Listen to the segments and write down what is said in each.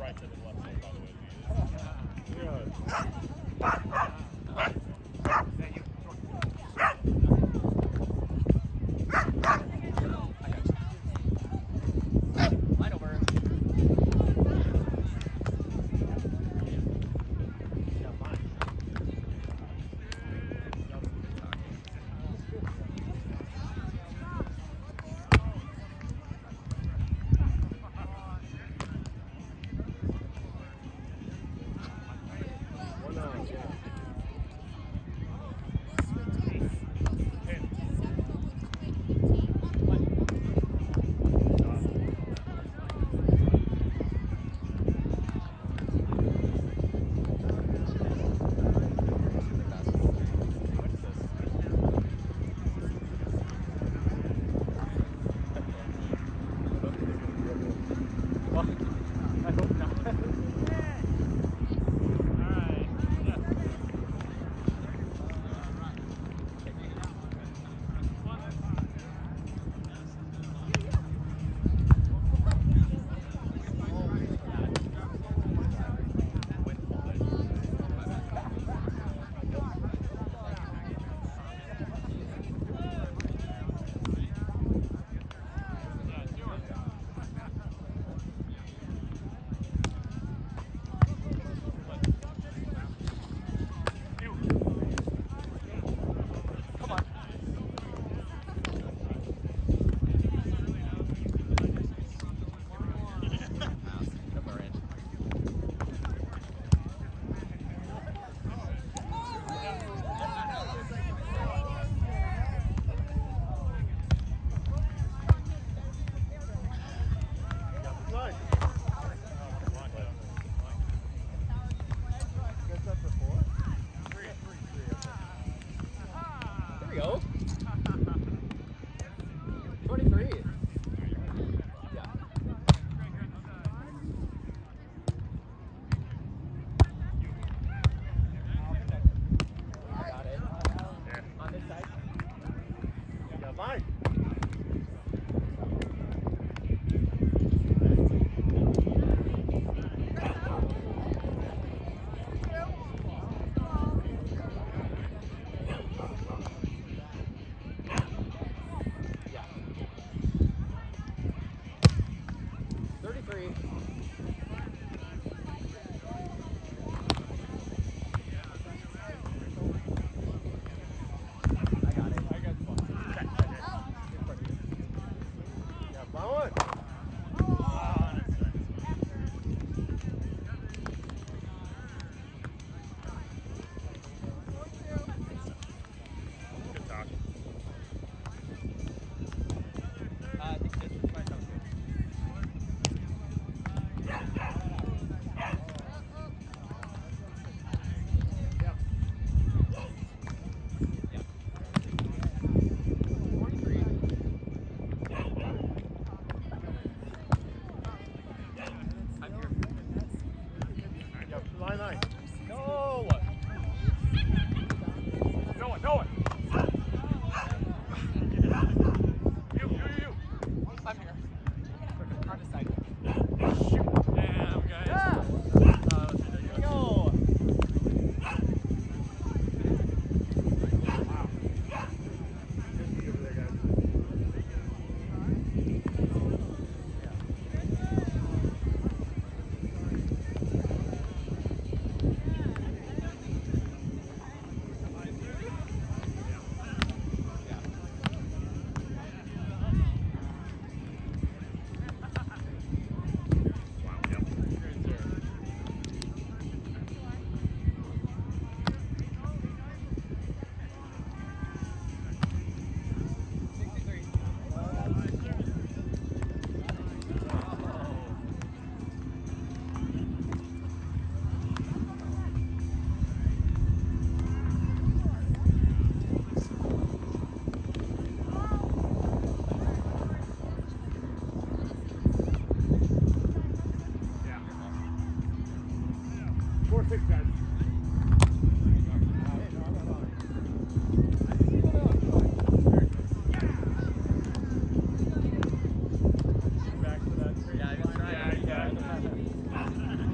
right to the left side, by the way. Yeah. Go. 23. Yeah. Got it. On this side. Yeah, mine. Yeah,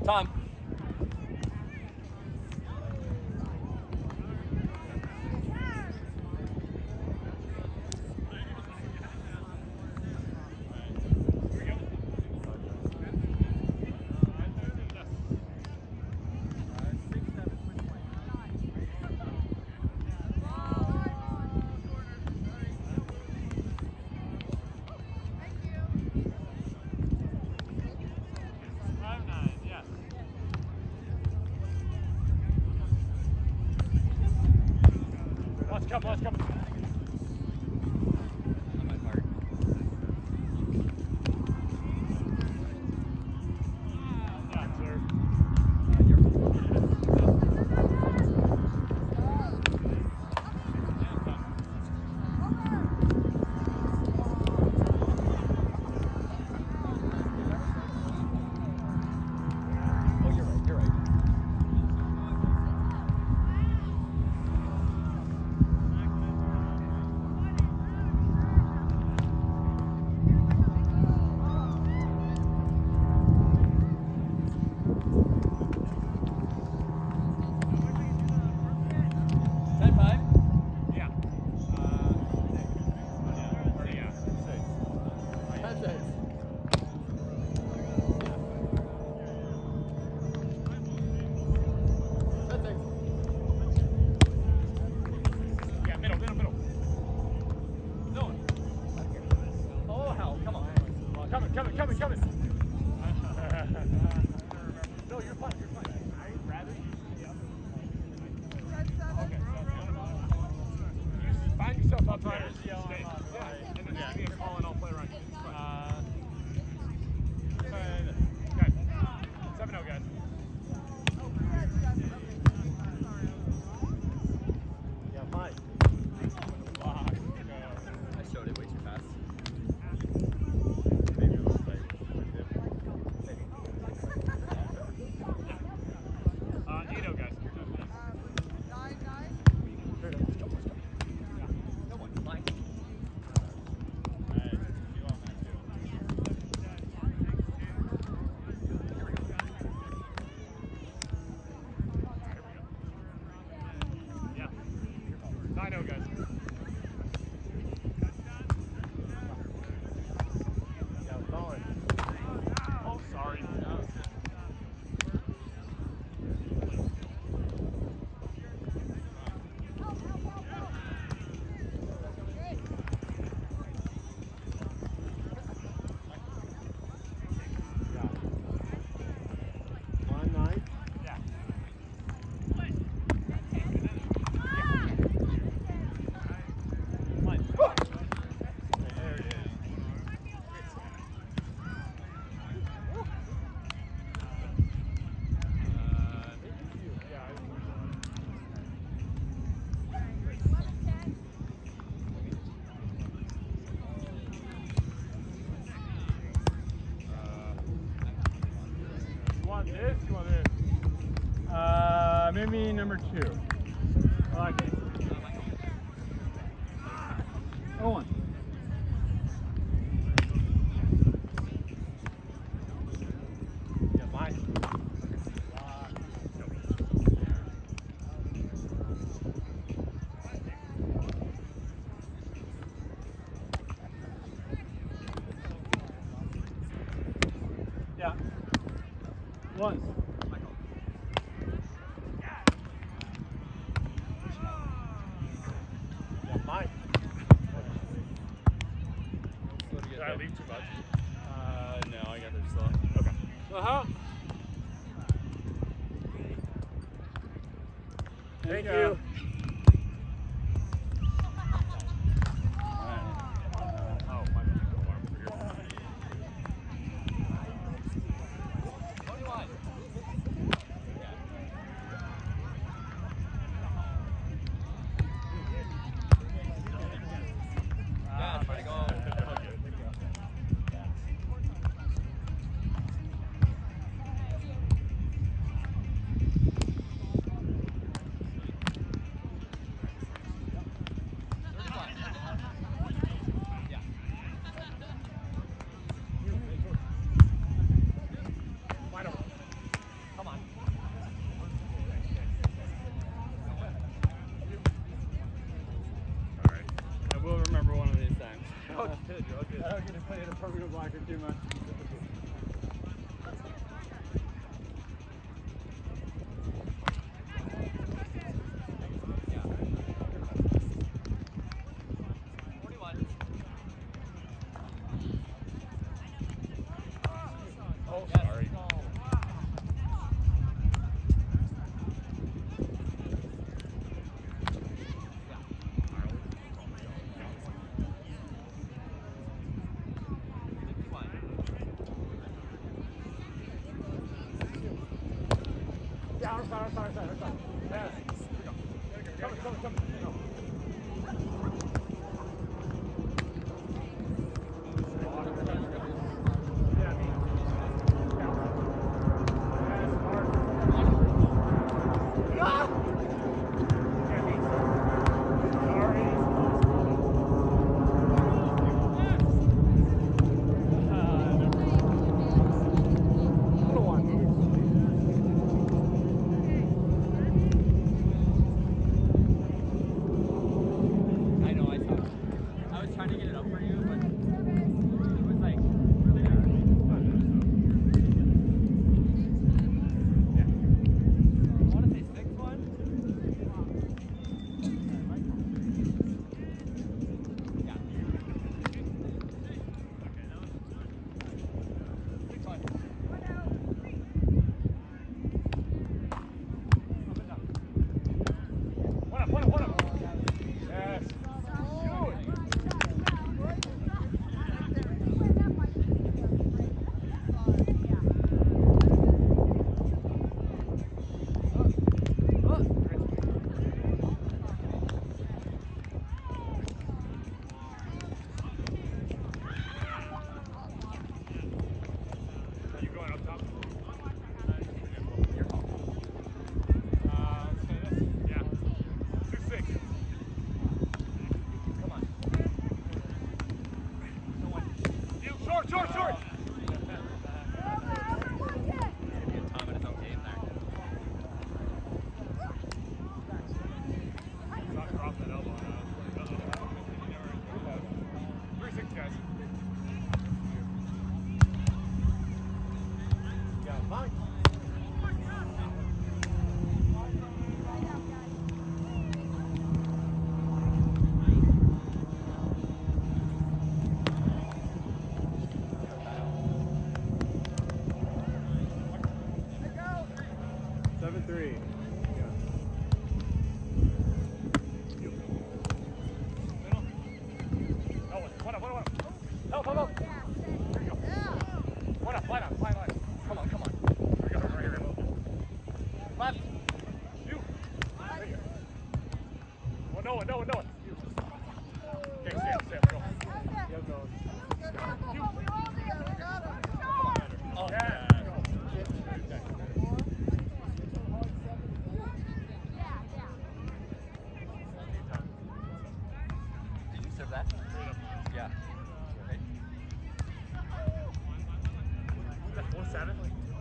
Time. Let's come. On my part. Yeah, sir. Oh, you're right. You're right. Coming. No, you're fine. I'd rather you be up. Okay. You find yourself up there. Stay. Yeah. And then just give me a call and I'll play around you. Okay. 7-0, guys. Yeah, fine. I showed it way too fast. Maybe number 2. I like it. Owen. Yeah, mine. Yeah. Once. Mine. Did I leave too much? No, I got there slow. Okay. Thank you. Yeah, our side. Yes. Come. Go. Yeah, me. Yes, Mark. Ah! Yeah, me. Sorry. Little one. I know, I saw it. I was trying to get it up for you, but it was like really hard. Yeah. I want to say 6-1. Yeah. One up. Yes. Are you going up top? Your call. Let's say this. Yeah. 2-6. Come on. No one. You short. Give me a Tom in his own game there. Not cross that elbow. 3-6, guys. Yeah, fine. Seven, 3. One up. Help. There you go. One up, line on. Come on. There we go, right here. Left. You. Right here. Oh, no one. You. Okay, Sam, go. Yeah, go. You. Oh, Yeah. Did you serve that? Yeah. Right. That's 4-7?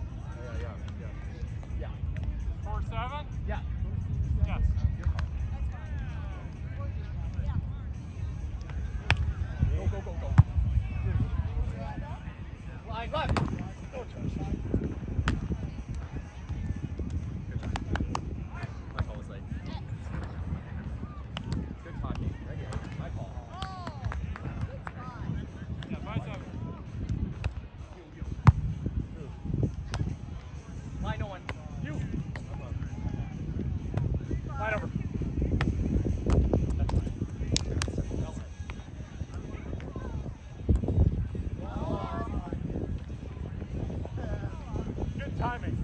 Yeah. 4-7? Yeah. Yes. Go. Line left. Go, Josh. Good job. My call was late. Good talking. Right here. My call. Yeah, 5-7. Line no one. You. Line over. That's fine. Good timing.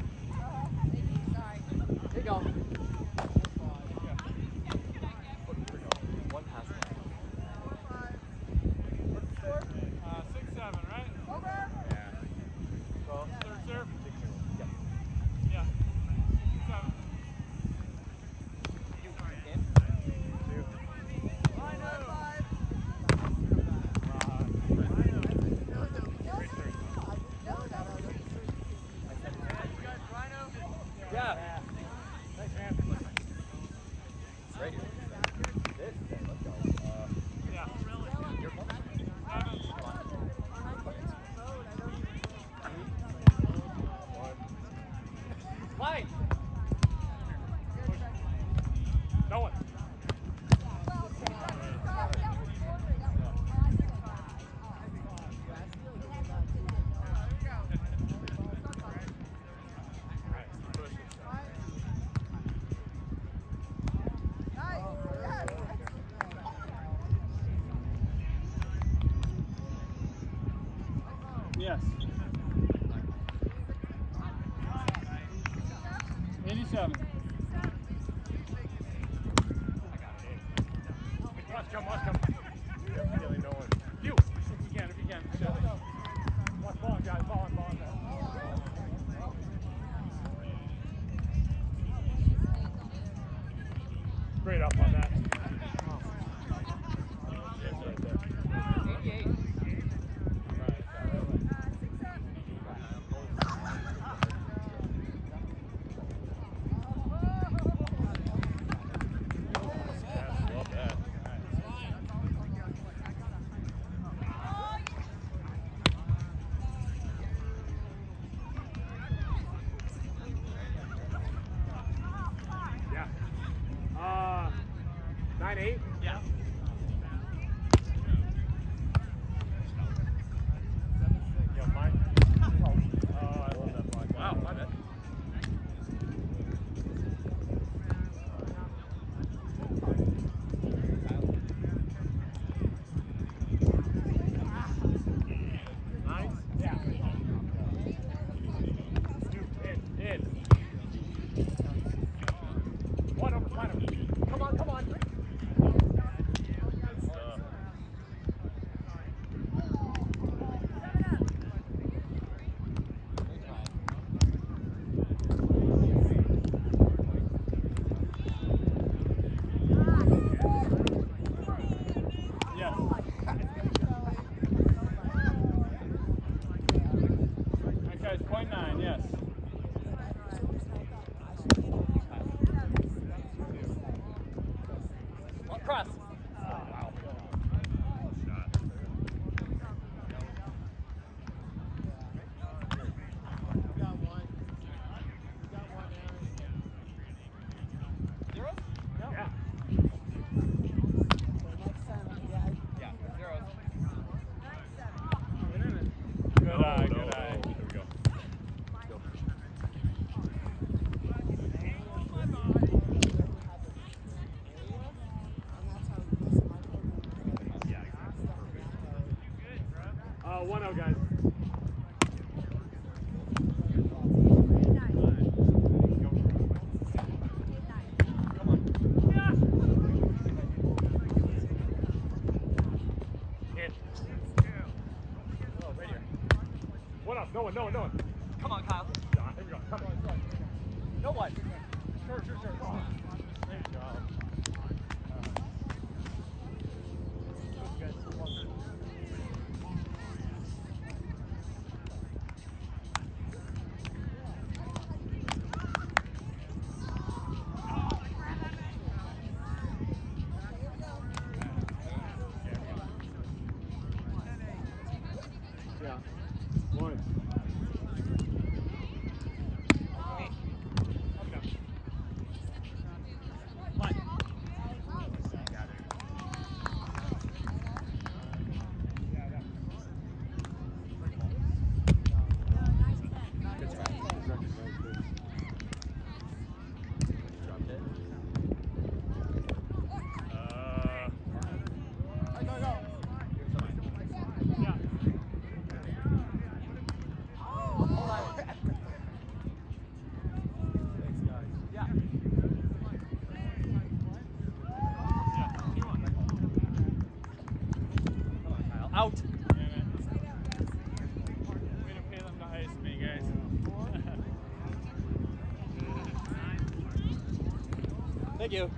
Here you go. One pass left. What's the score? 6-7, right? Yeah. Well, third serve? Yep. Yeah. 7. In. Yeah. Thanks, man. It's right here. This is it. Let's go. Yeah. Your call. 7. Come on. Line. No one. Push it. 7. Watch come. Really no one. You, if you can. Watch ball, guys. Ball on. Straight up on that. Yes, right there. 88. Yeah. 9-8? Yeah. Yo, mine. Oh, I love that block. Wow, my bad. Nice? Yeah. In. One over, line him. Come on. Good stuff. Yes. Okay, it's 0.9, yes. Cross. Oh, wow. Zeros? Yeah. Yeah, zeros. Good eye. There we go. Yeah, exactly. Perfect. 1-0, guys. Hit. Oh, right here. 1-up. No one. Come on, Kyle. Yeah, here we go. Come on. No one. Sure. Oh, there you go. Yeah. One. Out. Way to pay them to ice me, guys. Thank you.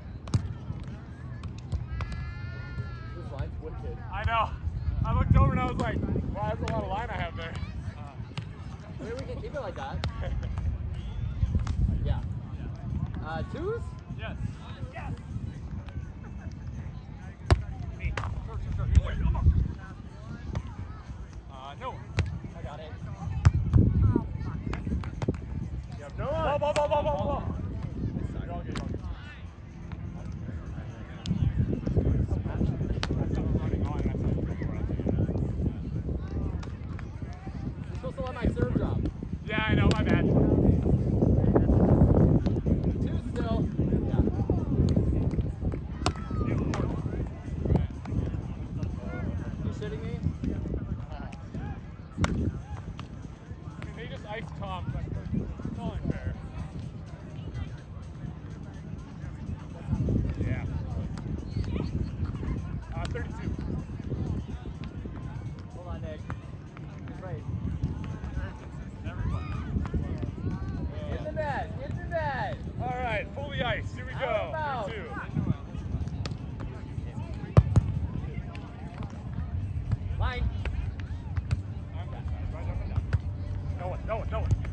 This line's wicked. I know. I looked over and I was like, wow, that's a lot of line I have there. Maybe we can keep it like that. Yeah. Twos? Yes. Me. Sure. No. I got it. Yep, no. Ball. You're all good. You're supposed to let my serve drop. Yeah, I know, my bad. Two still. Yeah. You shitting me? They just iced Tom. It's only fair. go. 2-2. Line. Right up and down. No one.